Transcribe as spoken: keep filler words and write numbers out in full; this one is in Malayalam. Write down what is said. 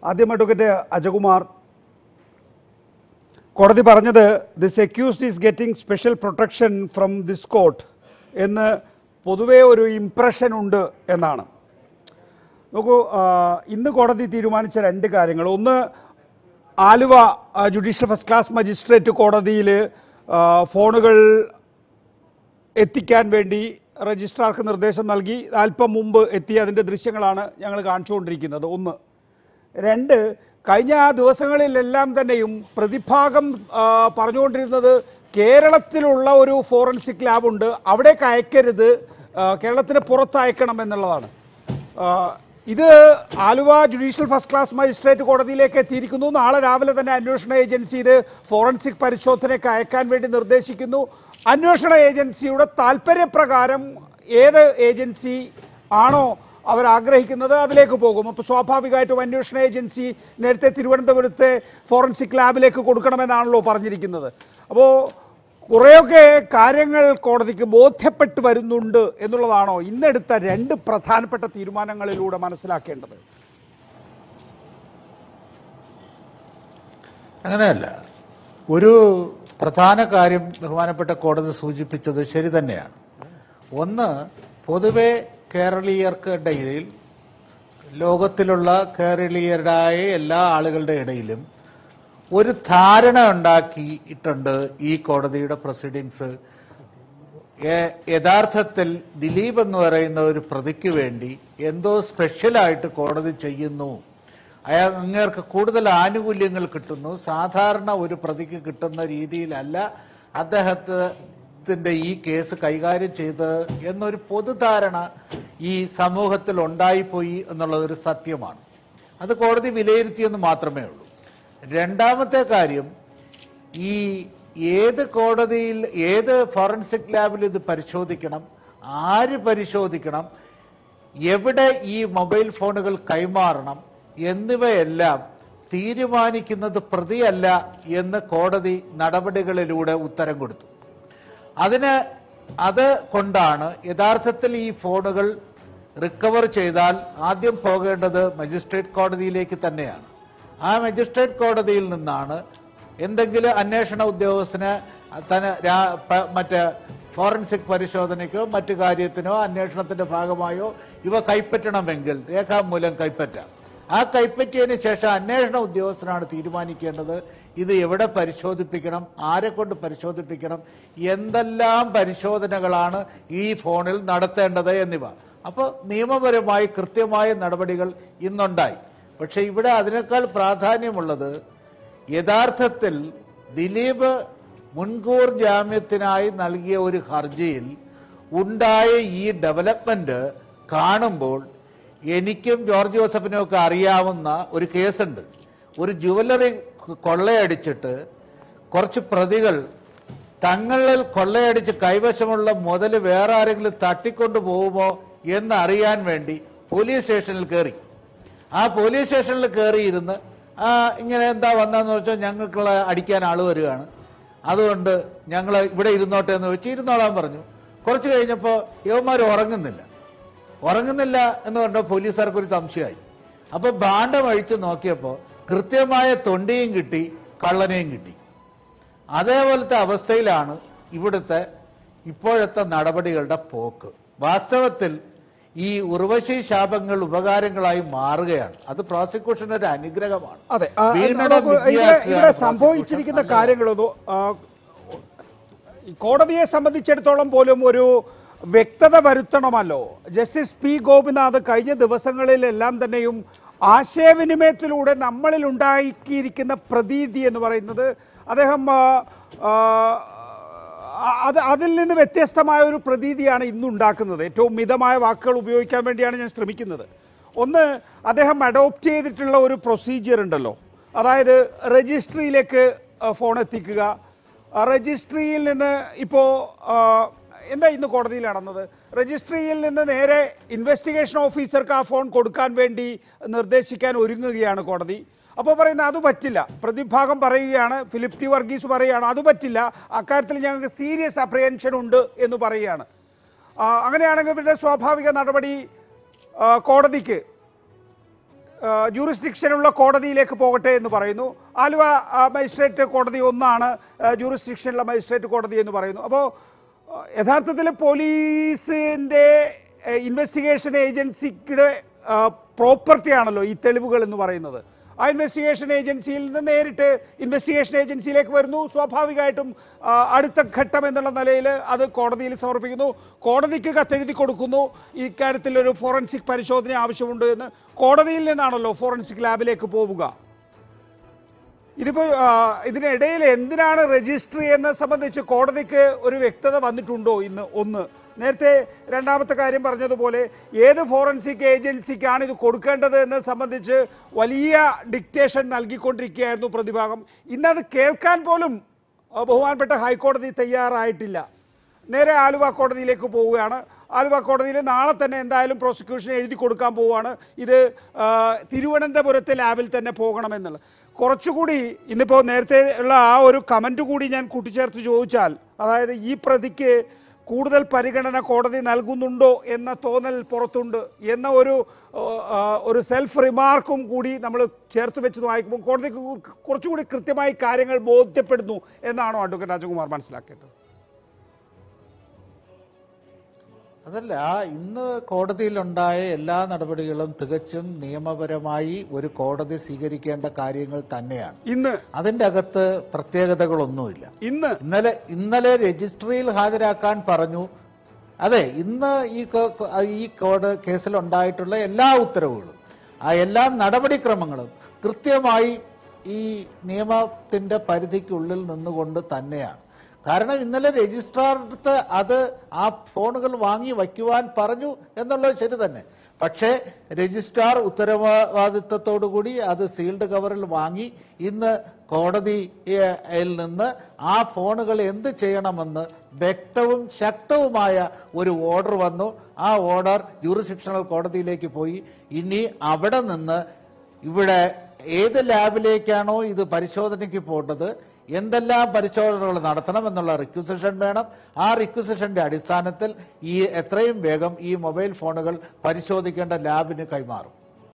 ആദ്യം അഡ്വക്കേറ്റ് അജകുമാർ, കോടതി പറഞ്ഞത് this accused is getting special protection from this court എന്ന് പൊതുവേ ഒരു ഇംപ്രഷൻ ഉണ്ട് എന്നാണ്. നോക്കൂ, ഇന്ന് കോടതി തീരുമാനിച്ച രണ്ട് കാര്യങ്ങൾ. ഒന്ന്, Aluva judicial first class magistrate കോടതിയിൽ ഫോണുകൾ എത്തിക്കാൻ വേണ്ടി രജിസ്ട്രാർക്ക് നിർദ്ദേശം നൽകി. അല്പം മുമ്പ് എത്തിയ അതിൻ്റെ ദൃശ്യങ്ങളാണ് ഞങ്ങൾ കാണിച്ചുകൊണ്ടിരിക്കുന്നത്. ഒന്ന്. രണ്ട്, കഴിഞ്ഞ ദിവസങ്ങളിലെല്ലാം തന്നെയും പ്രതിഭാഗം പറഞ്ഞുകൊണ്ടിരുന്നത് കേരളത്തിലുള്ള ഒരു ഫോറൻസിക് ലാബുണ്ട്, അവിടേക്ക് അയക്കരുത്, കേരളത്തിന് പുറത്ത് അയക്കണം എന്നുള്ളതാണ്. ഇത് Aluva judicial first class magistrate കോടതിയിലേക്ക് എത്തിയിരിക്കുന്നു. നാളെ രാവിലെ തന്നെ അന്വേഷണ ഏജൻസി ഇത് ഫോറൻസിക് പരിശോധനയ്ക്ക് അയക്കാൻ വേണ്ടി നിർദ്ദേശിക്കുന്നു. അന്വേഷണ ഏജൻസിയുടെ താല്പര്യപ്രകാരം ഏത് ഏജൻസി ആണോ അവരാഗ്രഹിക്കുന്നത് അതിലേക്ക് പോകും. അപ്പോൾ സ്വാഭാവികമായിട്ടും അന്വേഷണ ഏജൻസി നേരത്തെ തിരുവനന്തപുരത്തെ ഫോറൻസിക് ലാബിലേക്ക് കൊടുക്കണമെന്നാണല്ലോ പറഞ്ഞിരിക്കുന്നത്. അപ്പോൾ കുറേയൊക്കെ കാര്യങ്ങൾ കോടതിക്ക് ബോധ്യപ്പെട്ട് വരുന്നുണ്ട് എന്നുള്ളതാണോ ഇന്നെടുത്ത രണ്ട് പ്രധാനപ്പെട്ട തീരുമാനങ്ങളിലൂടെ മനസ്സിലാക്കേണ്ടത്? അങ്ങനെയല്ല. ഒരു പ്രധാന കാര്യം ബഹുമാനപ്പെട്ട കോടതി സൂചിപ്പിച്ചത് ശരി തന്നെയാണ്. ഒന്ന്, പൊതുവെ കേരളീയർക്ക് ഇടയിൽ, ലോകത്തിലുള്ള കേരളീയരായ എല്ലാ ആളുകളുടെ ഇടയിലും ഒരു ധാരണ ഉണ്ടാക്കിയിട്ടുണ്ട് ഈ കോടതിയുടെ പ്രൊസീഡിങ്സ് യഥാർത്ഥത്തിൽ ദിലീപ് എന്ന് പറയുന്ന ഒരു പ്രതിക്ക് വേണ്ടി എന്തോ സ്പെഷ്യലായിട്ട് കോടതി ചെയ്യുന്നു, അയാൾ അങ്ങേർക്ക് കൂടുതൽ ആനുകൂല്യങ്ങൾ കിട്ടുന്നു, സാധാരണ ഒരു പ്രതിക്ക് കിട്ടുന്ന രീതിയിലല്ല അദ്ദേഹത്തിന്റെ ഈ കേസ് കൈകാര്യം ചെയ്ത് എന്നൊരു പൊതുധാരണ ഈ സമൂഹത്തിൽ ഉണ്ടായിപ്പോയി എന്നുള്ളതൊരു സത്യമാണ്. അത് കോടതി വിലയിരുത്തിയെന്ന് മാത്രമേ ഉള്ളൂ. രണ്ടാമത്തെ കാര്യം, ഈ ഏത് കോടതിയിൽ ഏത് ഫോറൻസിക് ലാബിൽ ഇത് പരിശോധിക്കണം, ആര് പരിശോധിക്കണം, എവിടെ ഈ മൊബൈൽ ഫോണുകൾ കൈമാറണം എന്നിവയെല്ലാം തീരുമാനിക്കുന്നത് പ്രതിയല്ല എന്ന് കോടതി നടപടികളിലൂടെ ഉത്തരം കൊടുത്തു. അതിന് അത് കൊണ്ടാണ് യഥാർത്ഥത്തിൽ ഈ ഫോണുകൾ റിക്കവർ ചെയ്താൽ ആദ്യം പോകേണ്ടത് മജിസ്ട്രേറ്റ് കോടതിയിലേക്ക് തന്നെയാണ്. ആ മജിസ്ട്രേറ്റ് കോടതിയിൽ നിന്നാണ് എന്തെങ്കിലും അന്വേഷണ ഉദ്യോഗസ്ഥന് തന്നെ മറ്റേ ഫോറൻസിക് പരിശോധനയ്ക്കോ മറ്റു കാര്യത്തിനോ അന്വേഷണത്തിന്റെ ഭാഗമായോ ഇവ കൈപ്പറ്റണമെങ്കിൽ രേഖാമൂലം കൈപ്പറ്റാം. ആ കൈപ്പറ്റിയതിന് ശേഷം അന്വേഷണ ഉദ്യോഗസ്ഥനാണ് തീരുമാനിക്കേണ്ടത് ഇത് എവിടെ പരിശോധിപ്പിക്കണം, ആരെ കൊണ്ട് പരിശോധിപ്പിക്കണം, എന്തെല്ലാം പരിശോധനകളാണ് ഈ ഫോണിൽ നടത്തേണ്ടത് എന്നിവ. അപ്പോൾ നിയമപരമായി കൃത്യമായ നടപടികൾ ഇന്നുണ്ടായി. പക്ഷെ ഇവിടെ അതിനേക്കാൾ പ്രാധാന്യമുള്ളത് യഥാർത്ഥത്തിൽ ദിലീപ് മുൻകൂർ ജാമ്യത്തിനായി നൽകിയ ഒരു ഹർജിയിൽ ഉണ്ടായ ഈ ഡെവലപ്മെന്റ് കാണുമ്പോൾ എനിക്കും ജോർജ് ജോസഫിനും ഒക്കെ അറിയാവുന്ന ഒരു കേസുണ്ട്. ഒരു ജുവലറി കൊള്ളയടിച്ചിട്ട് കുറച്ച് പ്രതികൾ തങ്ങളിൽ കൊള്ളയടിച്ച് കൈവശമുള്ള മുതൽ വേറെ ആരെങ്കിലും തട്ടിക്കൊണ്ടു പോകുമോ എന്നറിയാൻ വേണ്ടി പോലീസ് സ്റ്റേഷനിൽ കയറി. ആ പോലീസ് സ്റ്റേഷനിൽ കയറിയിരുന്ന് ആ ഇങ്ങനെ എന്താ വന്നതെന്ന് വെച്ചാൽ ഞങ്ങൾക്കുള്ള അടിക്കാൻ ആൾ വരികയാണ്, അതുകൊണ്ട് ഞങ്ങൾ ഇവിടെ ഇരുന്നോട്ടെ എന്ന് വെച്ച് ഇരുന്നോളാൻ പറഞ്ഞു. കുറച്ച് കഴിഞ്ഞപ്പോൾ യുവമാർ ഉറങ്ങുന്നില്ല ഉറങ്ങുന്നില്ല എന്ന് പറഞ്ഞാൽ പോലീസുകാർക്ക് ഒരു സംശയമായി. അപ്പോൾ ഭാണ്ഡം അഴിച്ച് നോക്കിയപ്പോൾ കൃത്യമായ തൊണ്ടിയും കിട്ടി, കള്ളനെയും കിട്ടി. അതേപോലത്തെ അവസ്ഥയിലാണ് ഇവിടുത്തെ ഇപ്പോഴത്തെ നടപടികളുടെ പോക്ക്. വാസ്തവത്തിൽ ഈ ഉർവശി ശാപങ്ങൾ ഉപകാരങ്ങളായി മാറുകയാണ്. അത് പ്രോസിക്യൂഷന് ഒരു അനുഗ്രഹമാണ്. അതെ, ഇവിടെ സംഭവിച്ചിരിക്കുന്ന കാര്യങ്ങളൊന്നും കോടതിയെ സംബന്ധിച്ചിടത്തോളം പോലും ഒരു വ്യക്തത വരുത്തണമല്ലോ. ജസ്റ്റിസ് പി ഗോപിനാഥ് കഴിഞ്ഞ ദിവസങ്ങളിലെല്ലാം തന്നെയും ആശയവിനിമയത്തിലൂടെ നമ്മളിൽ ഉണ്ടാക്കിയിരിക്കുന്ന പ്രതീതി എന്ന് പറയുന്നത് അദ്ദേഹം അത് അതിൽ നിന്ന് വ്യത്യസ്തമായ ഒരു പ്രതീതിയാണ് ഇന്നുണ്ടാക്കുന്നത്. ഏറ്റവും മിതമായ വാക്കുകൾ ഉപയോഗിക്കാൻ വേണ്ടിയാണ് ഞാൻ ശ്രമിക്കുന്നത്. ഒന്ന്, അദ്ദേഹം അഡോപ്റ്റ് ചെയ്തിട്ടുള്ള ഒരു പ്രൊസീജിയർ ഉണ്ടല്ലോ, അതായത് രജിസ്ട്രിയിലേക്ക് ഫോൺ എത്തിക്കുക. രജിസ്ട്രിയിൽ നിന്ന് ഇപ്പോൾ എന്താ ഇന്ന് കോടതിയിൽ നടന്നത്, രജിസ്ട്രിയിൽ നിന്ന് നേരെ ഇൻവെസ്റ്റിഗേഷൻ ഓഫീസർക്ക് ആ ഫോൺ കൊടുക്കാൻ വേണ്ടി നിർദ്ദേശിക്കാൻ ഒരുങ്ങുകയാണ് കോടതി. അപ്പോൾ പറയുന്നത് അത് പറ്റില്ല. പ്രതിഭാഗം പറയുകയാണ്, ഫിലിപ്പ് ടി വർഗീസ് പറയുകയാണ് അത് പറ്റില്ല, അക്കാര്യത്തിൽ ഞങ്ങൾക്ക് സീരിയസ് അപ്രിഹെൻഷൻ ഉണ്ട് എന്ന് പറയുകയാണ്. അങ്ങനെയാണെങ്കിൽ പിന്നെ സ്വാഭാവിക നടപടി കോടതിക്ക് ജൂറിസ്ഡിക്ഷനുള്ള കോടതിയിലേക്ക് പോകട്ടെ എന്ന് പറയുന്നു. ആലുവ മജിസ്ട്രേറ്റ് കോടതി ഒന്നാണ് ജൂറിസ്ഡിക്ഷനുള്ള മജിസ്ട്രേറ്റ് കോടതി എന്ന് പറയുന്നു. അപ്പോൾ യഥാർത്ഥത്തിൽ പോലീസിൻ്റെ ഇൻവെസ്റ്റിഗേഷൻ ഏജൻസിയുടെ പ്രോപ്പർട്ടിയാണല്ലോ ഈ തെളിവുകൾ എന്ന് പറയുന്നത്. ആ ഇൻവെസ്റ്റിഗേഷൻ ഏജൻസിയിൽ നിന്ന് നേരിട്ട് ഇൻവെസ്റ്റിഗേഷൻ ഏജൻസിയിലേക്ക് വരുന്നു. സ്വാഭാവികമായിട്ടും അടുത്ത ഘട്ടം എന്നുള്ള നിലയിൽ അത് കോടതിയിൽ സമർപ്പിക്കുന്നു. കോടതിക്ക് കത്തെഴുതി കൊടുക്കുന്നു, ഇക്കാര്യത്തിൽ ഒരു ഫോറൻസിക് പരിശോധന ആവശ്യമുണ്ട് എന്ന്. കോടതിയിൽ നിന്നാണല്ലോ ഫോറൻസിക് ലാബിലേക്ക് പോവുക. ഇതിപ്പോൾ ഇതിനിടയിൽ എന്തിനാണ് രജിസ്ട്രി എന്നത് സംബന്ധിച്ച് കോടതിക്ക് ഒരു വ്യക്തത വന്നിട്ടുണ്ടോ ഇന്ന്? ഒന്ന്. നേരത്തെ രണ്ടാമത്തെ കാര്യം പറഞ്ഞതുപോലെ ഏത് ഫോറൻസിക് ഏജൻസിക്കാണ് ഇത് കൊടുക്കേണ്ടത് എന്നത് സംബന്ധിച്ച് വലിയ ഡിക്റ്റേഷൻ നൽകിക്കൊണ്ടിരിക്കുകയായിരുന്നു പ്രതിഭാഗം. ഇന്നത് കേൾക്കാൻ പോലും ബഹുമാനപ്പെട്ട ഹൈക്കോടതി തയ്യാറായിട്ടില്ല. നേരെ ആലുവ കോടതിയിലേക്ക് പോവുകയാണ്. ആലുവ കോടതിയിൽ നാളെ തന്നെ എന്തായാലും പ്രോസിക്യൂഷൻ എഴുതി കൊടുക്കാൻ പോവുകയാണ് ഇത് തിരുവനന്തപുരത്തെ ലാബിൽ തന്നെ പോകണമെന്നുള്ളത്. കുറച്ചുകൂടി ഇന്നിപ്പോൾ നേരത്തെ ഉള്ള ആ ഒരു കമൻറ്റ് കൂടി ഞാൻ കൂട്ടിച്ചേർത്ത് ചോദിച്ചാൽ, അതായത് ഈ പ്രതിക്ക് കൂടുതൽ പരിഗണന കോടതി നൽകുന്നുണ്ടോ എന്ന തോന്നൽ പുറത്തുണ്ട് എന്ന ഒരു ഒരു സെൽഫ് റിമാർക്കും കൂടി നമ്മൾ ചേർത്ത് വെച്ച് വായിക്കുമ്പോൾ കോടതിക്ക് കുറച്ചുകൂടി കൃത്യമായി കാര്യങ്ങൾ ബോധ്യപ്പെടുന്നു എന്നാണോ അഡ്വക്കേറ്റ് രാജകുമാർ മനസ്സിലാക്കേണ്ടത്? അതല്ല, ഇന്ന് കോടതിയിലുണ്ടായ എല്ലാ നടപടികളും തികച്ചും നിയമപരമായി ഒരു കോടതി സ്വീകരിക്കേണ്ട കാര്യങ്ങൾ തന്നെയാണ്. ഇന്ന് അതിൻ്റെ അകത്ത് പ്രത്യേകതകളൊന്നുമില്ല. ഇന്ന് ഇന്നലെ ഇന്നലെ രജിസ്ട്രിയിൽ ഹാജരാക്കാൻ പറഞ്ഞു. അതെ, ഇന്ന് ഈ ഈ കോട കേസിലുണ്ടായിട്ടുള്ള എല്ലാ ഉത്തരവുകളും ആ എല്ലാ നടപടിക്രമങ്ങളും കൃത്യമായി ഈ നിയമത്തിൻ്റെ പരിധിക്കുള്ളിൽ നിന്നുകൊണ്ട് തന്നെയാണ്. കാരണം ഇന്നലെ രജിസ്ട്രാർക്ക് അത് ആ ഫോണുകൾ വാങ്ങി വയ്ക്കുവാൻ പറഞ്ഞു എന്നുള്ളത് ശരി തന്നെ. പക്ഷേ രജിസ്ട്രാർ ഉത്തരവാദിത്വത്തോടുകൂടി അത് സീൽഡ് കവറിൽ വാങ്ങി ഇന്ന് കോടതിയിൽ നിന്ന് ആ ഫോണുകൾ എന്ത് ചെയ്യണമെന്ന് വ്യക്തവും ശക്തവുമായ ഒരു ഓർഡർ വന്നു. ആ ഓർഡർ ജൂറിസ്ഡിക്ഷണൽ കോടതിയിലേക്ക് പോയി. ഇനി അവിടെ നിന്ന് ഇവിടെ ഏത് ലാബിലേക്കാണോ ഇത് പരിശോധനയ്ക്ക് പോകേണ്ടത്, എന്തെല്ലാം പരിശോധനകൾ നടത്തണം എന്നുള്ള റിക്വസിഷൻ വേണം. ആ റിക്വസിഷന്റെ അടിസ്ഥാനത്തിൽ ഈ എത്രയും വേഗം ഈ മൊബൈൽ ഫോണുകൾ പരിശോധിക്കേണ്ട ലാബിന് കൈമാറും.